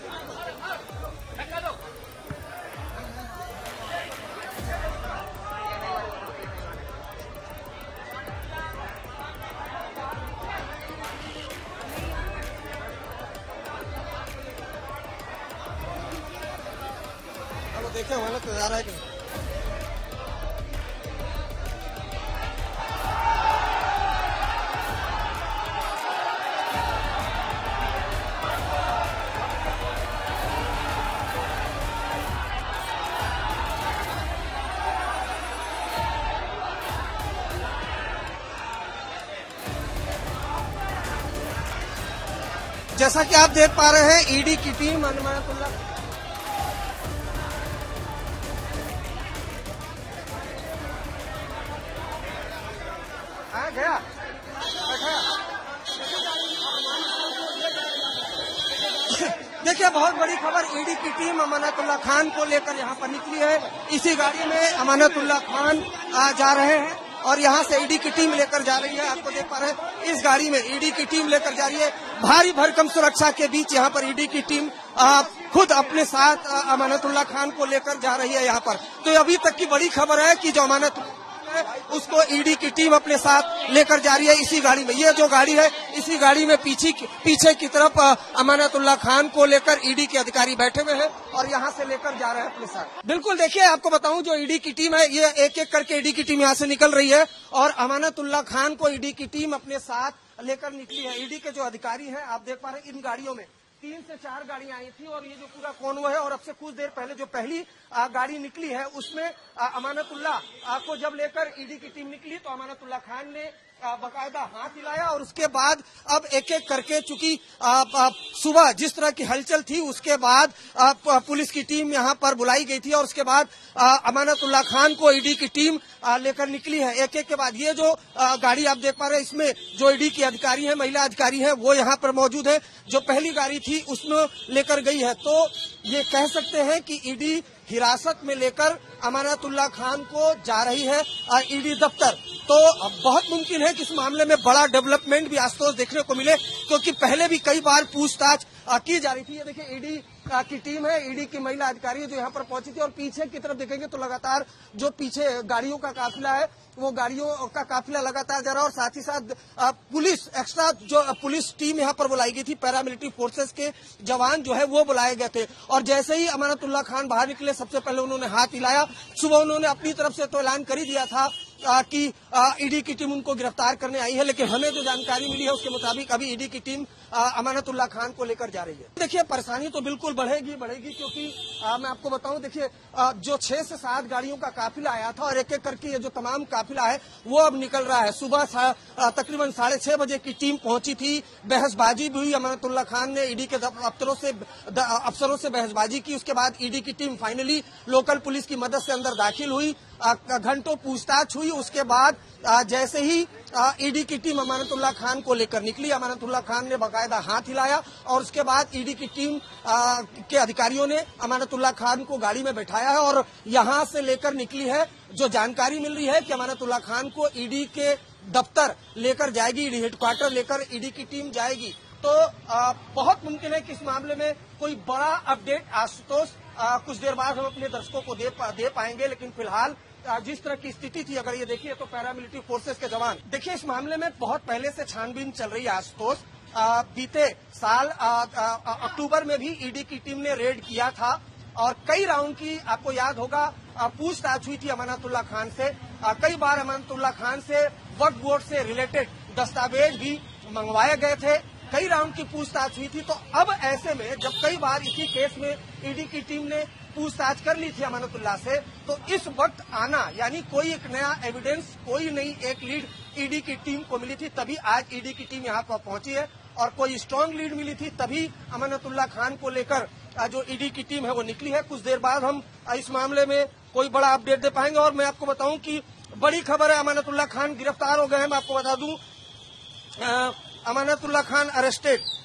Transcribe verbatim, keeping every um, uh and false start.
देखे हमारा नजारा है कि जैसा कि आप देख पा रहे हैं ईडी की टीम अमानतुल्लाह आ गया देखिए बहुत बड़ी खबर ईडी की टीम अमानतुल्लाह खान को लेकर यहाँ पर निकली है। इसी गाड़ी में अमानतुल्लाह खान आ जा रहे हैं और यहाँ से ईडी की टीम लेकर जा रही है। आपको देख पा रहे हैं इस गाड़ी में ईडी की टीम लेकर जा रही है। भारी भरकम सुरक्षा के बीच यहाँ पर ईडी की टीम आ, खुद अपने साथ अमानतुल्लाह खान को लेकर जा रही है यहाँ पर। तो अभी तक की बड़ी खबर है कि जो अमानत उसको ईडी की टीम अपने साथ लेकर जा रही है इसी गाड़ी में। ये जो गाड़ी है इसी गाड़ी में पीछे पीछे की तरफ अमानतुल्लाह खान को लेकर ईडी के अधिकारी बैठे हुए हैं और यहाँ से लेकर जा रहे हैं अपने साथ। बिल्कुल देखिए आपको बताऊं जो ईडी की टीम है ये एक एक करके ईडी की टीम यहाँ से निकल रही है और अमानतुल्लाह खान को ईडी की टीम अपने साथ लेकर निकली है। ईडी के जो अधिकारी हैं आप देख पा रहे हैं इन गाड़ियों में तीन से चार गाड़ियां आई थी और ये जो पूरा कॉन्वॉय है और अब से कुछ देर पहले जो पहली आ, गाड़ी निकली है उसमें अमानतुल्लाह को जब लेकर ईडी की टीम निकली तो अमानतुल्लाह खान ने बकायदा हाथ हिलाया और उसके बाद अब एक एक करके चूंकि सुबह जिस तरह की हलचल थी उसके बाद आ, पुलिस की टीम यहां पर बुलाई गई थी और उसके बाद अमानतुल्लाह खान को ईडी की टीम लेकर निकली है एक एक के बाद। ये जो आ, गाड़ी आप देख पा रहे हैं इसमें जो ईडी की अधिकारी है महिला अधिकारी है वो यहाँ पर मौजूद है। जो पहली गाड़ी थी उसमें लेकर गई है तो ये कह सकते हैं कि ईडी हिरासत में लेकर अमानतुल्लाह खान को जा रही है ईडी दफ्तर। तो बहुत मुमकिन है कि इस मामले में बड़ा डेवलपमेंट भी आशुतोष देखने को मिले क्योंकि पहले भी कई बार पूछताछ की जा रही थी। ये देखिए ईडी की टीम है ईडी की महिला अधिकारी जो यहाँ पर पहुंची थी और पीछे की तरफ देखेंगे तो लगातार जो पीछे गाड़ियों का काफिला है वो गाड़ियों का काफिला लगातार जा रहा है और साथ ही साथ पुलिस एक्स्ट्रा जो पुलिस टीम यहाँ पर बुलाई गई थी पैरामिलिट्री फोर्सेस के जवान जो है वो बुलाए गए थे और जैसे ही अमानतुल्लाह खान बाहर निकले सबसे पहले उन्होंने हाथ हिलाया। सुबह उन्होंने अपनी तरफ से तो ऐलान कर ही दिया था आ, कि ईडी की टीम उनको गिरफ्तार करने आई है लेकिन हमें जो जानकारी मिली है उसके मुताबिक अभी ईडी की टीम अमानतुल्लाह खान को लेकर जा रही है। देखिए परेशानी तो बिल्कुल बढ़ेगी बढ़ेगी क्योंकि आ, मैं आपको बताऊं देखिए जो छह से सात गाड़ियों का काफिला आया था और एक एक करके ये जो तमाम काफिला है वो अब निकल रहा है। सुबह तकरीबन साढ़े छह बजे की टीम पहुंची थी। बहसबाजी भी हुई। अमानतुल्लाह खान ने ईडी के अफसरों से अफसरों से बहसबाजी की। उसके बाद ईडी की टीम फाइनली लोकल पुलिस की मदद से अंदर दाखिल हुई। घंटों पूछताछ हुई। उसके बाद जैसे ही ईडी की टीम अमानतुल्लाह खान को लेकर निकली अमानतुल्लाह खान ने बाकायदा हाथ हिलाया और उसके बाद ईडी की टीम के अधिकारियों ने अमानतुल्लाह खान को गाड़ी में बैठाया है और यहां से लेकर निकली है। जो जानकारी मिल रही है कि अमानतुल्लाह खान को ईडी के दफ्तर लेकर जाएगी ईडी हेडक्वार्टर लेकर ईडी की टीम जाएगी। तो आ, बहुत मुमकिन है कि इस मामले में कोई बड़ा अपडेट आशुतोष कुछ देर बाद हम अपने दर्शकों को दे, पा, दे पाएंगे लेकिन फिलहाल जिस तरह की स्थिति थी अगर ये देखिए तो पैरामिलिट्री फोर्सेस के जवान देखिए इस मामले में बहुत पहले से छानबीन चल रही है आशुतोष। बीते साल अक्टूबर में भी ईडी की टीम ने रेड किया था और कई राउंड की आपको याद होगा पूछताछ हुई थी अमानतुल्लाह खान से। आ, कई बार अमानतुल्लाह खान से वक्फ बोर्ड से रिलेटेड दस्तावेज भी मंगवाए गए थे। कई राउंड की पूछताछ हुई थी। तो अब ऐसे में जब कई बार इसी केस में ईडी की टीम ने पूछताछ कर ली थी अमानतुल्लाह से तो इस वक्त आना यानी कोई एक नया एविडेंस कोई नई एक लीड ईडी की टीम को मिली थी तभी आज ईडी की टीम यहाँ पर पहुंची है और कोई स्ट्रांग लीड मिली थी तभी अमानतुल्लाह खान को लेकर जो ईडी की टीम है वो निकली है। कुछ देर बाद हम इस मामले में कोई बड़ा अपडेट दे पाएंगे और मैं आपको बताऊं कि बड़ी खबर है अमानतुल्लाह खान गिरफ्तार हो गए हैं। मैं आपको बता दूं अमानतुल्लाह खान अरेस्टेड।